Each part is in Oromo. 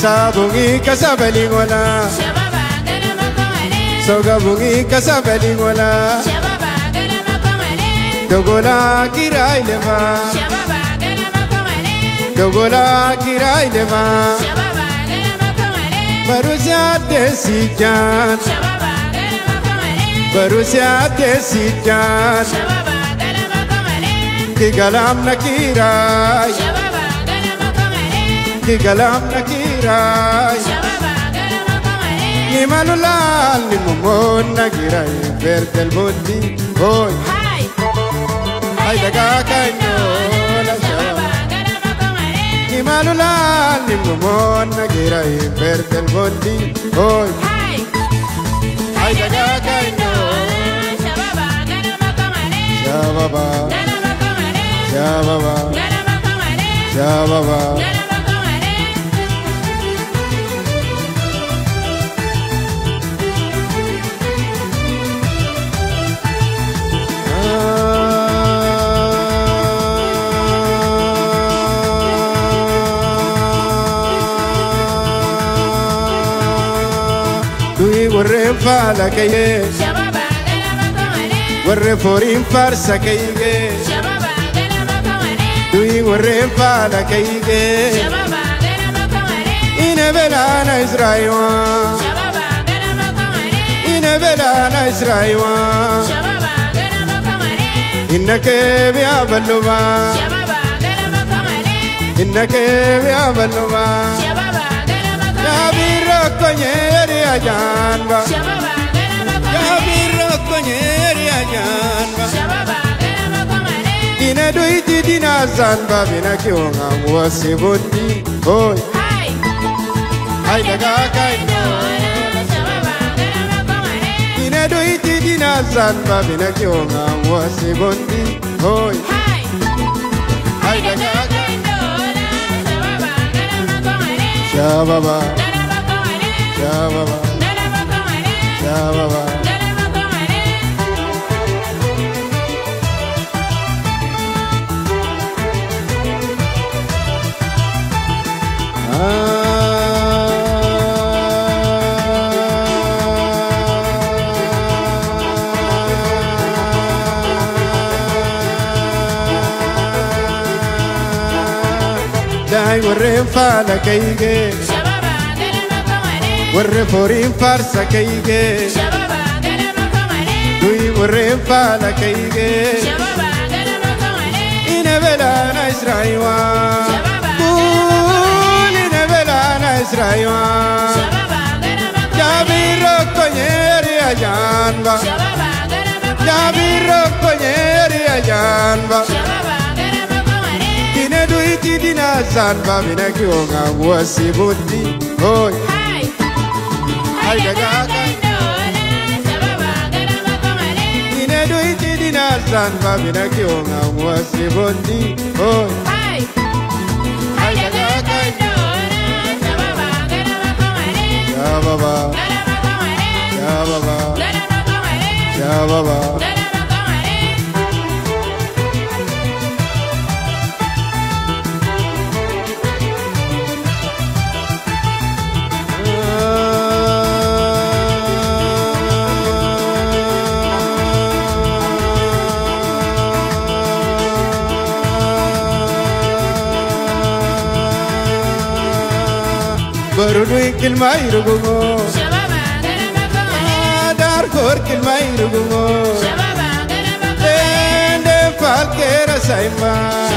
Sabungi kasabali wala Sogabungi kasabali wala Dogola kirai leva Dogola kirai leva Barusia desijan Barusia desijan Kigalam nakirai Kigalam nakirai Ni malulal ni mumon nakirai Verdel mundi hoy Ay daga kaino la shababa Ni malulal ni mumon nakirai Verdel mundi hoy Ay daga kaino Shababa Shababa Shababa Warre fala kaye Shababa Warre forin farsa kaye Shababa Dui warre fala kaye Shababa Inebelana Israiwa Shababa Inebelana Israiwa Shababa Innake biya balluba Shababa Innake biya balluba Shababa Yabira konyeri ajanba Yabira konyeri ajanba Ina duiti dina zanba Bina kionga mwasibundi Hoy Hai daga kaino Ina duiti dina zanba Bina kionga mwasibundi Hoy Hai daga kaino Shababa Shababa Shababa Dai warre fala kaige Warre forin farsa kaige Dui warre fala kaige Inebelana Israiwa Inebelana Israiwa Jabiro konyeri ajanba Jabiro konyeri ajanba Dine duiti dina zanba Mina kionga mwasibundi Hoy Ay daga kaino Dine duiti dina zanba Mina kionga mwasibundi Hoy Ay daga kaino Shababa Shababa Shababa Barudui kilmai rugumo Dar kor kilmai rugumo Dende falkera saima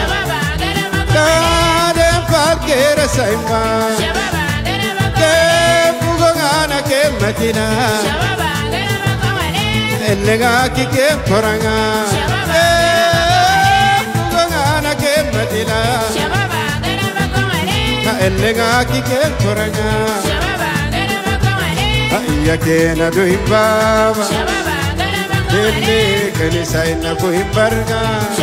Dende falkera saima Ke pugongana ke matina Elega ki ke poranga Pugongana ke matina Elega ki ke poranga Aiya ke na do himbaba Dende kanisa ina ko himbarga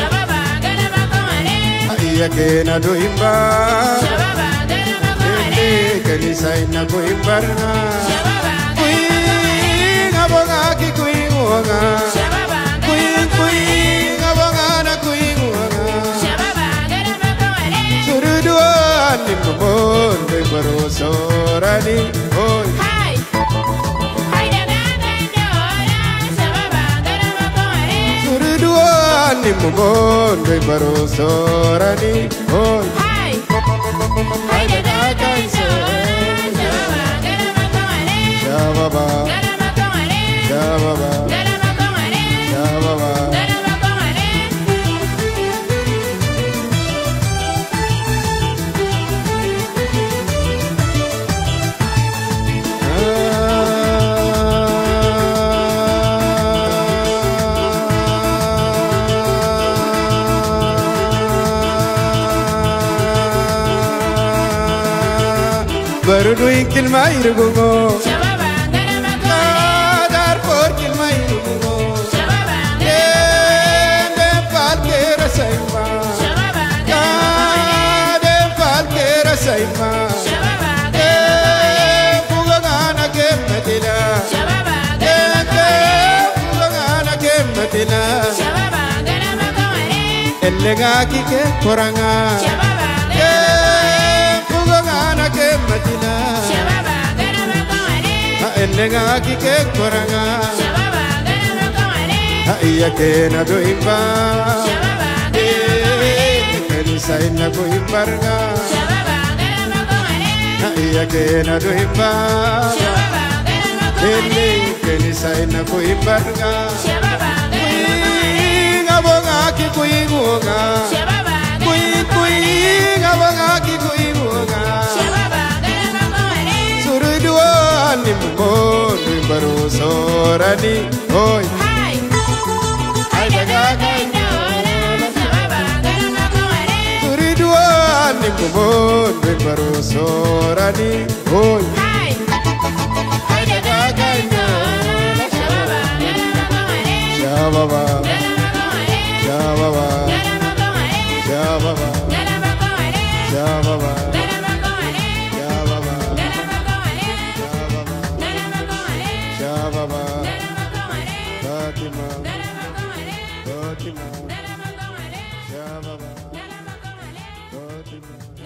Aiya ke na do himbaba Dende kanisa ina ko himbarga Kuing abonga ki kuing wanga Kuing abonga na kuing wanga Suruduan ni kumon kay baroso sorani hoy Suriduani mugondo baro sorani hoy Shababa Shababa Shababa Barudu ikil mayrugo Shababa garamago dar porkil mayrugo Shababa de falkera sayma Shababa de falkera sayma Shababa de pugana kemetila Shababa de pugana kemetila Shababa garamago ellega kike koranga Shababa Madina Shababa garamago ellega kike koranga Shababa garamago iya kena do imba Shababa garamago kanisa ina ko imbarga Shababa garamago iya kena do imba Shababa garamago kanisa ina ko imbarga Shababa garamago ngabonga ki kuingoga Shababa ngabonga ki kuingoga Suriduani mugondo baro sorani hoy Suriduani mugondo baro sorani hoy Shababa Shababa Shababa Shababa Shababa Fatima Fatima Shababa Fatima